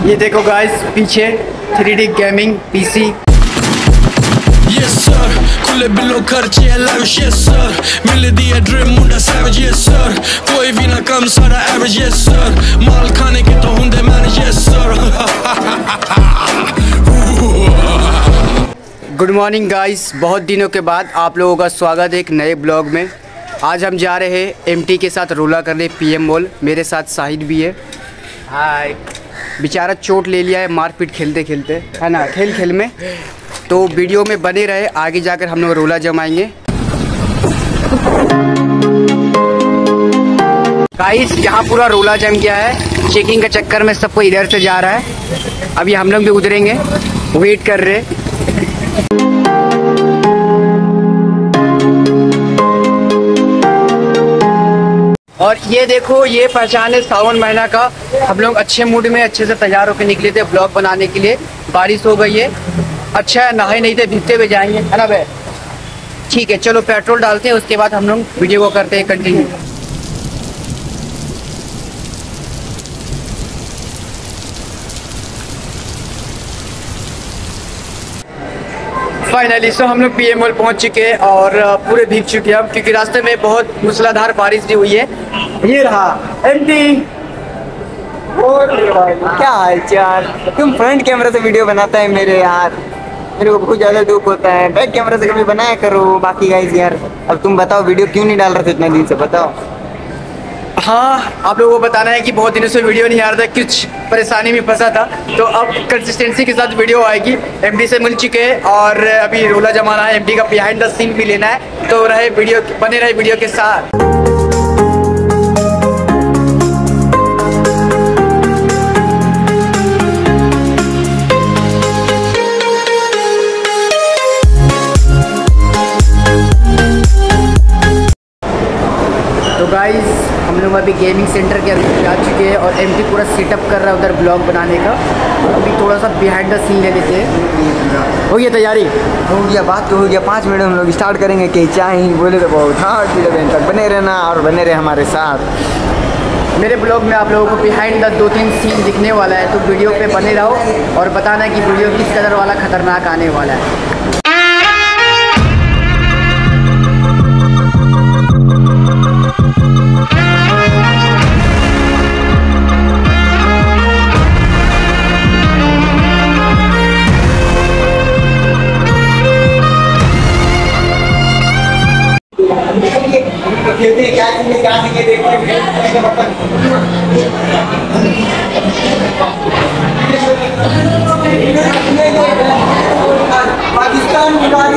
ये देखो गाइस पीछे 3D gaming PC. Yes sir, खुले बिलो खर्चे lavish yes sir, मिल दिया ड्रीम मुंडा savage yes sir, कोई भी ना कम सारा average yes sir, माल खाने के तो हुंदे manage yes sir। Good morning guys, बहुत दिनों के बाद आप लोगों का स्वागत है एक नए ब्लॉग में। आज हम जा रहे हैं एमटी के साथ रोला करने पीएम मॉल। मेरे साथ शाहिद भी है। हाय। बेचारा चोट ले लिया है मारपीट खेलते खेलते, है ना, खेल में। तो वीडियो में बने रहे, आगे जाकर हम लोग रोला जमाएंगे। गाइस यहाँ पूरा रोला जम गया है, चेकिंग के चक्कर में सबको इधर से जा रहा है। अभी हम लोग भी उतरेंगे, वेट कर रहे। और ये देखो, ये पहचान है सावन महीना का। हम लोग अच्छे मूड में अच्छे से तैयार होकर निकले थे ब्लॉग बनाने के लिए। बारिश हो गई है, अच्छा है नहाए नहीं थे, भीगते हुए जाएंगे, है ना भाई। ठीक है, चलो पेट्रोल डालते हैं, उसके बाद हम लोग वीडियो को करते हैं कंटिन्यू। फाइनली सो हम लोग पीएम मॉल पहुंच चुके हैं और पूरे भीग चुके हैं हम, क्योंकि रास्ते में बहुत मूसलाधार बारिश भी हुई है। ये रहा एमटी। क्या हाल चाल? तुम फ्रंट कैमरा से वीडियो बनाता है मेरे यार, मेरे को बहुत ज़्यादा दुख होता है। बैक कैमरा से कभी बनाया करो। बाकी गाइस यार, अब तुम बताओ वीडियो क्यों नहीं डाल रहे थे इतने दिन से, बताओ। हाँ, आप लोगों को बताना है कि बहुत दिनों से वीडियो नहीं आ रहा था, कुछ परेशानी में फंसा था। तो अब कंसिस्टेंसी के साथ वीडियो आएगी। एमडी से मिल चुके हैं और अभी रोला जमाना है, एमडी का बिहाइंड द सीन भी लेना है। तो रहे वीडियो, बने रहे वीडियो के साथ। तो गाइस हम लोग अभी गेमिंग सेंटर के अंदर जा चुके हैं और एमटी पूरा सेटअप कर रहा है उधर ब्लॉग बनाने का। अभी थोड़ा सा बिहाइंड द सीन ले लेते हैं। हो गया तैयारी? हो गया, बात तो हो गया। 5 मिनट हम लोग स्टार्ट करेंगे कि चाहे बोले तो बहुत। हाँ, तक बने रहना और बने रहे हमारे साथ। मेरे ब्लॉग में आप लोगों को बिहाइंड द 2-3 सीन दिखने वाला है, तो वीडियो पे बने रहो और बताना कि वीडियो किस कदर वाला खतरनाक आने वाला है। पाकिस्तान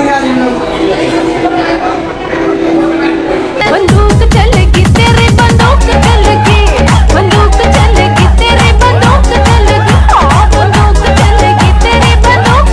बंदूक चलेगी तेरे, बंदूक चलेगी, बंदूक चलेगी तेरे, बंदूक चलेगी, हाँ बंदूक चलेगी तेरे, बंदूक।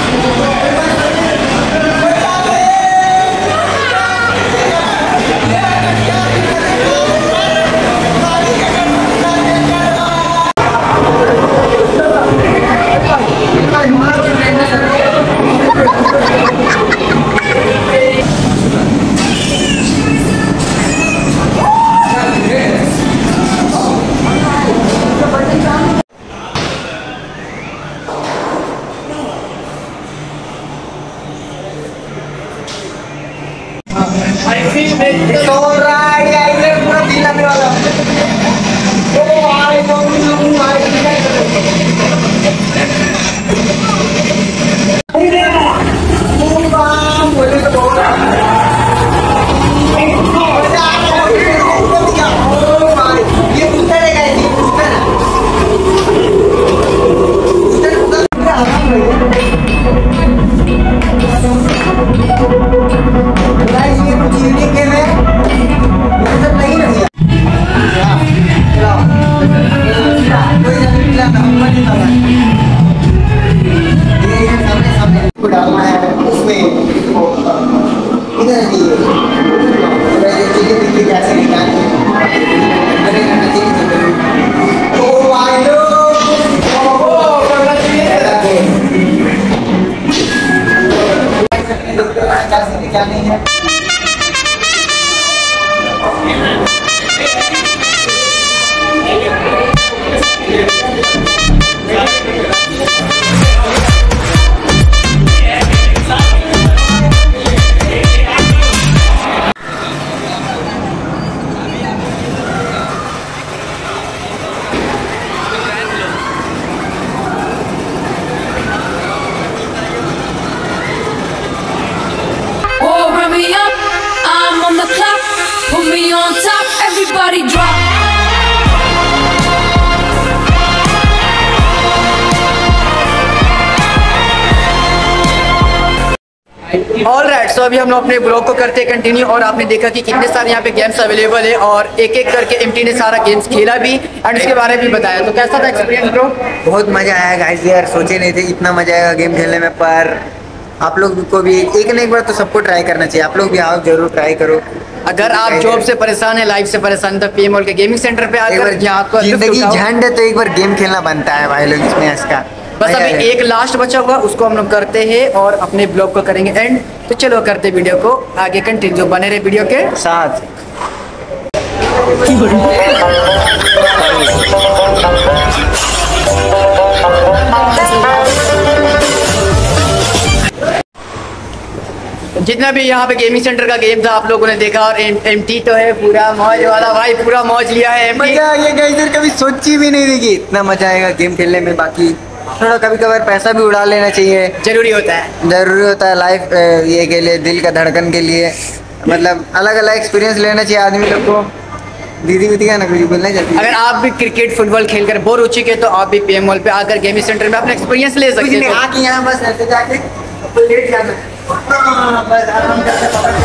क्या नहीं है। on top, everybody drop. All right, so अभी हम लोग अपने ब्लॉग को करते कंटिन्यू। और आपने देखा कि कितने सारे यहाँ पे गेम्स अवेलेबल है और एक एक करके एमटी ने सारा गेम्स खेला भी एंड उसके बारे में भी बताया। तो कैसा था एक्सपीरियंस ब्रो? बहुत मजा आया गाइस यार, सोचे नहीं थे इतना मजा आएगा गेम खेलने में। पर आप लोग को भी एक ना एक बार तो सबको ट्राई करना चाहिए। आप लोग भी आओ, जरूर ट्राई करो। अगर आप जॉब से परेशान है, लाइफ से परेशान है, तो पीएम मॉल के गेमिंग सेंटर पे आकर यहाँ पर जिंदगी झंड है तो एक बार गेम खेलना बनता है भाई लोग इसमें इसका। बस अभी एक लास्ट बचा हुआ, उसको हम लोग करते हैं और अपने ब्लॉग को करेंगे एंड। तो चलो करते वीडियो को आगे कंटिन्यू, बने रहे वीडियो के साथ। जितना भी यहाँ पे गेमिंग सेंटर का गेम था आप लोगों ने देखा। और एमटी तो है पूरा मौज वाला भाई, पूरा मौज लिया है। मजा आ गया गाइस, कभी सोची भी नहीं थी कि इतना मजा आएगा गेम खेलने में। बाकी थोड़ा कभी कभार पैसा भी उड़ा लेना चाहिए, जरूरी होता है, जरूरी होता है लाइफ ये के लिए, दिल का धड़कन के लिए। मतलब अलग अलग एक्सपीरियंस लेना चाहिए आदमी लोग को। दीदी वीदी का ना कुछ बोलना चाहती है। अगर आप भी क्रिकेट फुटबॉल खेलकर बोर हो चुके तो आप भी पीएम मॉल पे आकर गेमिंग सेंटर में अपना एक्सपीरियंस ले सकते हैं। आके यहाँ बस ऐसे जाके लेट जाना, बस आराम करके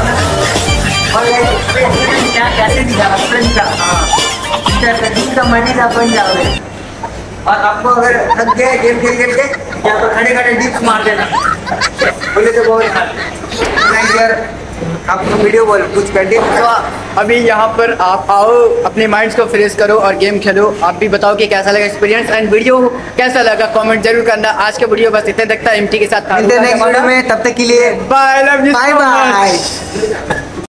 बन जाओगे। और आपको अगर थक गए गेम खेल खेल के, यहाँ पर खड़े खड़े डिप्स मार देना, बोले तो बहुत यार। आपको वीडियो बोल कुछ कर दी। तो अभी यहाँ पर आप आओ, अपने माइंड्स को फ्रेश करो और गेम खेलो। आप भी बताओ कि कैसा लगा एक्सपीरियंस एंड वीडियो कैसा लगा, कमेंट जरूर करना। आज का वीडियो बस इतने तक था एमटी के साथ। मिलते हैं नेक्स्ट वीडियो में, तब तक के लिए bye, love you, bye bye.